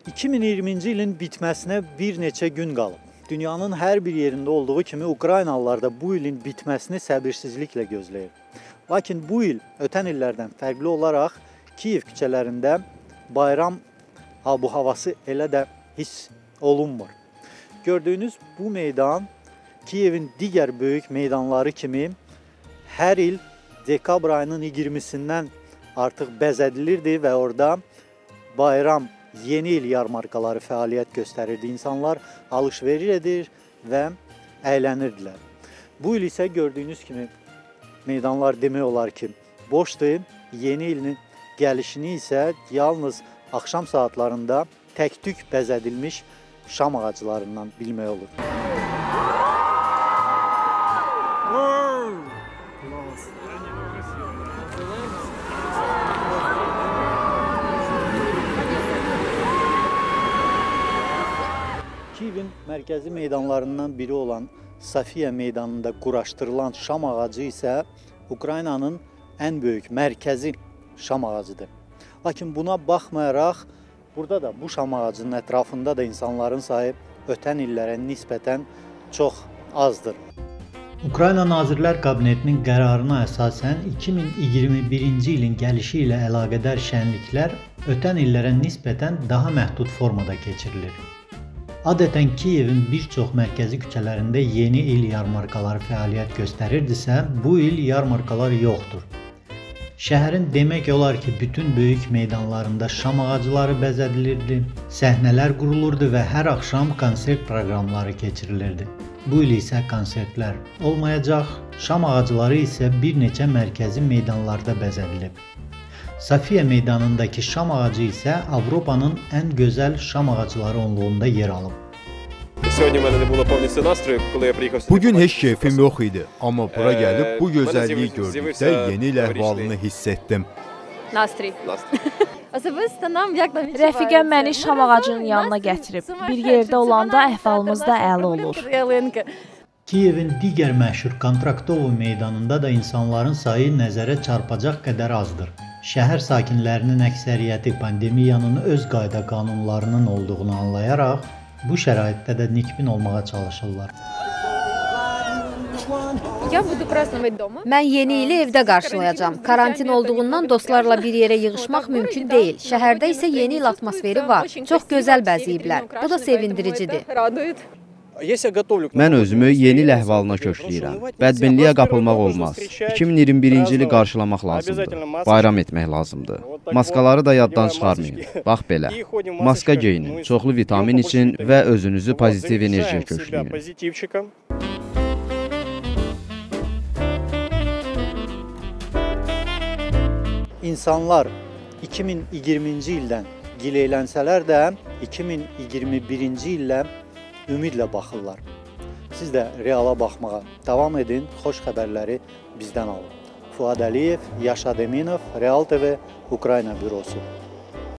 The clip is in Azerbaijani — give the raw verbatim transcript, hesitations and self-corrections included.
iki min iyirminci ilin bitməsinə bir neçə gün qalıb. Dünyanın hər bir yerində olduğu kimi Ukraynalılar da bu ilin bitməsini səbirsizliklə gözləyir. Lakin bu il ötən illərdən fərqli olaraq Kiyev küçələrində bayram abu-havası elə də hiss olunmur. Gördüyünüz bu meydan Kiyevin digər böyük meydanları kimi hər il dekabr ayının iyirmisindən artıq bəzədilirdi və orada bayram, yeni il yarmarkaları fəaliyyət göstərirdi. İnsanlar alış-veriş edir və əylənirdilər. Bu il isə gördüyünüz kimi meydanlar demək olar ki boşdur. Yeni ilin gəlişini isə yalnız axşam saatlarında tək-tük bəzədilmiş şam ağaclarından bilmək olur. Kiyevin mərkəzi meydanlarından biri olan Safiya meydanında quraşdırılan şam ağacı isə Ukraynanın ən böyük mərkəzi şam ağacıdır. Lakin buna baxmayaraq, burada da bu şam ağacının ətrafında da insanların sayı ötən illərə nisbətən çox azdır. Ukrayna Nazirlər Kabinetinin qərarına əsasən iki min iyirmi birinci ilin gəlişi ilə əlaqədar şənliklər ötən illərə nisbətən daha məhdud formada keçirilir. Adətən Kiyevin bir çox mərkəzi küçələrində yeni il yarmarkaları fəaliyyət göstərirdisə, bu il yarmarkalar yoxdur. Şəhərin demək olar ki, bütün böyük meydanlarında şam ağacları bəzədilirdi, səhnələr qurulurdu və hər axşam konsert proqramları keçirilirdi. Bu il isə konsertlər olmayacaq, şam ağacları isə bir neçə mərkəzi meydanlarda bəzədilib. Safiya meydanındakı şam ağacı isə Avropanın ən gözəl şam ağacları onluğunda yer alıb. Bugün heç keyfim yox idi, amma bura gəlib bu gözəlliyi gördükdə yeni il əhvalını hiss etdim. Rəfiqəm məni şam ağacının yanına gətirib. Bir yerdə olanda əhvalımız da əla olur. Kiyevin digər məşhur Kontraktovo meydanında da insanların sayı nəzərə çarpacaq qədər azdır. Şəhər sakinlərinin əksəriyyəti pandemiyanın öz qayda qanunlarının olduğunu anlayaraq, bu şəraitdə də nikbin olmağa çalışırlar. Mən yeni ili evdə qarşılayacağam. Karantin olduğundan dostlarla bir yerə yığışmaq mümkün deyil. Şəhərdə isə yeni il atmosferi var. Çox gözəl bəzəyiblər. Bu da sevindiricidir. Mən özümü yeni il əhvalına kökləyirəm. Bədbinliyə qapılmaq olmaz. iki min iyirmi birinci ili qarşılamaq lazımdır. Bayram etmək lazımdır. Maskaları da yaddan çıxarmayın. Bax belə. Maska geyinin, çoxlu vitamin için və özünüzü pozitiv enerjiyə kökləyin. İnsanlar iki min iyirminci ildən giləylənsələr də iki min iyirmi birinci illə ümidlə baxırlar. Siz də reala baxmağa davam edin, xoş xəbərləri bizdən alın. Fuad Əliyev, Yaşad Eminov, Real T V, Ukrayna bürosu.